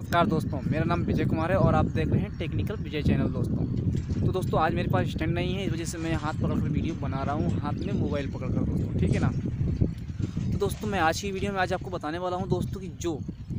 नमस्कार दोस्तों, मेरा नाम विजय कुमार है और आप देख रहे हैं टेक्निकल विजय चैनल। दोस्तों आज मेरे पास स्टैंड नहीं है, इस वजह से मैं हाथ पकड़कर वीडियो बना रहा हूँ, हाथ में मोबाइल पकड़कर दोस्तों, ठीक है ना। तो दोस्तों मैं आज की वीडियो में आज आपको बताने वाला हूँ दोस्तों कि जो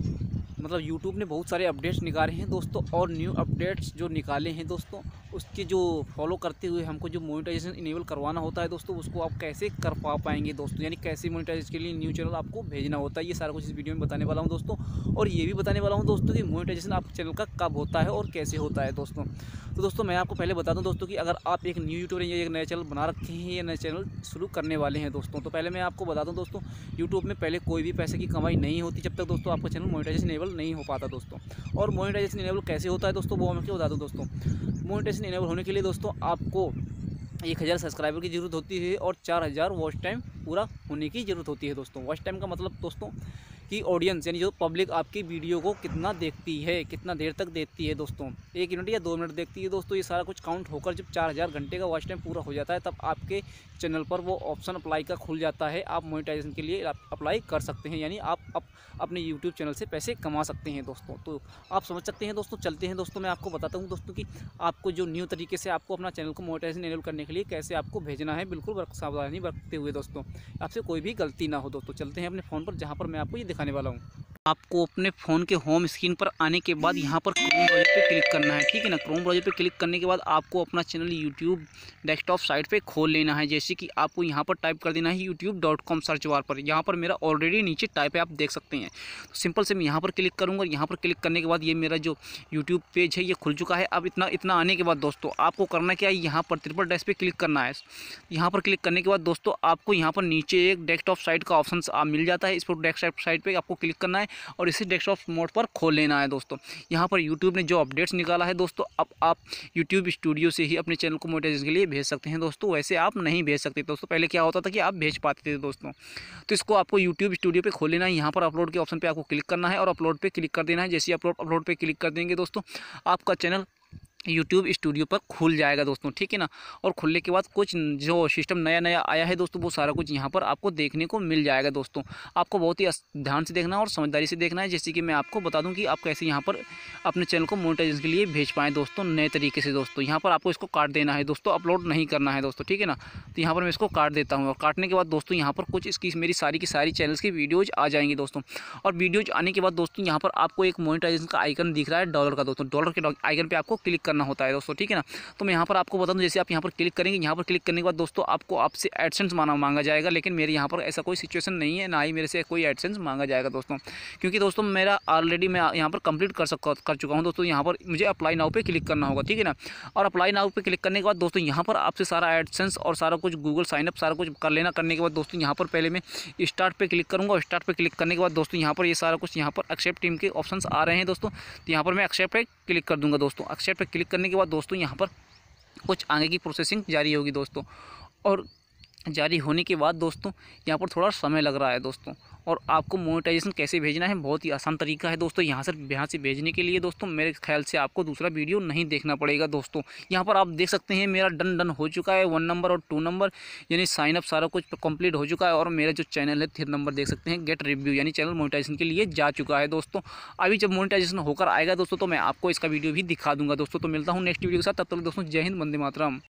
यूट्यूब ने बहुत सारे अपडेट्स निकाले हैं दोस्तों, और न्यू अपडेट्स जो निकाले हैं दोस्तों, उसके जो फॉलो करते हुए हमको जो मोनेटाइजेशन इनेबल करवाना होता है दोस्तों, उसको आप कैसे कर पाएंगे दोस्तों, यानी कैसे मोनेटाइजेशन के लिए न्यू चैनल आपको भेजना होता है, ये सारा कुछ इस वीडियो में बताने वाला हूं दोस्तों। और ये भी बताने वाला हूं दोस्तों कि मोनेटाइजेशन आपके चैनल का कब होता है और कैसे होता है दोस्तों। तो दोस्तों मैं आपको पहले बता दूं दोस्तों कि अगर आप एक न्यू यूट्यूबर या एक नया चैनल बना रखे हैं या नया चैनल शुरू करने वाले हैं दोस्तों, तो पहले मैं आपको बता दूं दोस्तों, यूट्यूब में पहले कोई भी पैसे की कमाई नहीं होती जब तक दोस्तों आपका चैनल मोनेटाइजेशन इनेबल नहीं हो पाता दोस्तों। और मोनेटाइजेशन इनेबल कैसे होता है दोस्तों, वो मैं आपको बता दूं दोस्तों। मोनेटाइजेशन इनेबल होने के लिए दोस्तों आपको 1000 सब्सक्राइबर की ज़रूरत होती है और 4000 वॉच टाइम पूरा होने की ज़रूरत होती है दोस्तों। वॉच टाइम का मतलब दोस्तों कि ऑडियंस यानी जो पब्लिक आपकी वीडियो को कितना देखती है, कितना देर तक देखती है दोस्तों, 1 मिनट या 2 मिनट देखती है दोस्तों। ये सारा कुछ काउंट होकर जब 4000 घंटे का वॉच टाइम पूरा हो जाता है, तब आपके चैनल पर वो ऑप्शन अप्लाई का खुल जाता है। आप मोनेटाइजेशन के लिए अप्लाई कर सकते हैं, यानी आप अपने यूट्यूब चैनल से पैसे कमा सकते हैं दोस्तों। तो आप समझ सकते हैं दोस्तों। चलते हैं दोस्तों, मैं आपको बताता हूँ दोस्तों कि आपको जो न्यू तरीके से आपको अपना चैनल को मोनेटाइजेशन इनेबल करने के लिए कैसे आपको भेजना है, बिल्कुल सावधानी बरतते हुए दोस्तों, आपसे कोई भी गलती ना हो दोस्तों। चलते हैं अपने फ़ोन पर, जहाँ पर मैं आपको ये दिखाने वाला हूँ। आपको अपने फ़ोन के होम स्क्रीन पर आने के बाद यहाँ पर क्रोम ब्राउज़र पे क्लिक करना है, ठीक है ना। क्रोम ब्राउज़र पे क्लिक करने के बाद आपको अपना चैनल यूट्यूब डेस्कटॉप साइट पे खोल लेना है। जैसे कि आपको यहाँ पर टाइप कर देना है youtube.com सर्च बार पर। यहाँ पर मेरा ऑलरेडी नीचे टाइप है, आप देख सकते हैं। तो सिंपल से मैं यहाँ पर क्लिक करूँगा। यहाँ पर क्लिक करने के बाद ये मेरा जो यूट्यूब पेज है ये खुल चुका है। अब इतना आने के बाद दोस्तों आपको करना क्या है, यहाँ पर ट्रिपल डैश पे क्लिक करना है। यहाँ पर क्लिक करने के बाद दोस्तों आपको यहाँ पर नीचे एक डेस्कटॉप साइट का ऑप्शन मिल जाता है। इस पर डेस्कटॉप साइट पर आपको क्लिक करना है और इसे डेस्कटॉप मोड पर खोल लेना है दोस्तों। यहाँ पर यूट्यूब ने जो अपडेट्स निकाला है दोस्तों, अब आप यूट्यूब स्टूडियो से ही अपने चैनल को मोनेटाइजेशन के लिए भेज सकते हैं दोस्तों। वैसे आप नहीं भेज सकते दोस्तों। पहले क्या होता था कि आप भेज पाते थे दोस्तों। तो इसको आपको यूट्यूब स्टूडियो पे खोल लेना है। यहाँ पर अपलोड के ऑप्शन पे आपको क्लिक करना है और अपलोड पे क्लिक कर देना है। जैसे अपलोड पे क्लिक कर देंगे दोस्तों, आपका चैनल यूट्यूब स्टूडियो पर खुल जाएगा दोस्तों, ठीक है ना। और खुलने के बाद कुछ जो सिस्टम नया आया है दोस्तों, वो सारा कुछ यहाँ पर आपको देखने को मिल जाएगा दोस्तों। आपको बहुत ही ध्यान से देखना है और समझदारी से देखना है। जैसे कि मैं आपको बता दूं कि आप कैसे यहाँ पर अपने चैनल को मोनेटाइजेशन के लिए भेज पाएँ दोस्तों, नए तरीके से दोस्तों। यहाँ पर आपको इसको काट देना है दोस्तों, अपलोड नहीं करना है दोस्तों, ठीक है ना। तो यहाँ पर मैं इसको काट देता हूँ और काटने के बाद दोस्तों यहाँ पर कुछ इसकी मेरी सारी की सारी चैनल्स की वीडियोज़ आ जाएंगी दोस्तों। और वीडियोज़ आने के बाद दोस्तों यहाँ पर आपको एक मोनेटाइजेशन का आइकन दिख रहा है डॉलर का दोस्तों। डॉलर के आइकन पर आपको क्लिक करना होता है दोस्तों, ठीक है ना। तो मैं यहाँ पर आपको बता दूं, जैसे आप यहाँ पर क्लिक करेंगे, यहाँ पर क्लिक करने के बाद दोस्तों आपको आपसे एडसेंस मांगा जाएगा। लेकिन मेरे यहाँ पर ऐसा कोई सिचुएशन नहीं है, ना ही मेरे से कोई एडसेंस मांगा जाएगा दोस्तों, क्योंकि दोस्तों मेरा ऑलरेडी मैं यहाँ पर कंप्लीट कर चुका हूँ दोस्तों। यहाँ पर मुझे अप्लाई नाउ पे क्लिक करना होगा, ठीक है ना। और अप्लाई नाउ पे क्लिक करने के बाद दोस्तों यहाँ पर आपसे सारा एडसेंस और सारा कुछ गूगल साइनअप सारा कुछ कर लेना। करने के बाद दोस्तों यहाँ पर पहले मैं स्टार्ट पे क्लिक करूँगा। स्टार्ट पे क्लिक करने के बाद दोस्तों यहाँ पर ये सारा कुछ यहाँ पर एक्सेप्ट टीम के ऑप्शंस आ रहे हैं दोस्तों। तो यहाँ पर मैं एक्सेप्ट पे क्लिक कर दूँगा दोस्तों। एक्सेप्ट पे क्लिक करने के बाद दोस्तों यहाँ पर कुछ आगे की प्रोसेसिंग जारी होगी दोस्तों। और जारी होने के बाद दोस्तों यहाँ पर थोड़ा समय लग रहा है दोस्तों। और आपको मोनेटाइजेशन कैसे भेजना है, बहुत ही आसान तरीका है दोस्तों। यहाँ से भेजने के लिए दोस्तों मेरे ख्याल से आपको दूसरा वीडियो नहीं देखना पड़ेगा दोस्तों। यहाँ पर आप देख सकते हैं मेरा डन हो चुका है, 1 नंबर और 2 नंबर यानी साइन अप सारा कुछ कंप्लीट हो चुका है। और मेरा जो चैनल है 3 नंबर देख सकते हैं, गेट रिव्यू यानी चैनल मोनेटाइजेशन के लिए जा चुका है दोस्तों। अभी जब मोनेटाइजेशन होकर आएगा दोस्तों, तो मैं आपको इसका वीडियो भी दिखा दूंगा दोस्तों। तो मिलता हूँ नेक्स्ट वीडियो के साथ, तब तक दोस्तों जय हिंद, वंदे मातरम।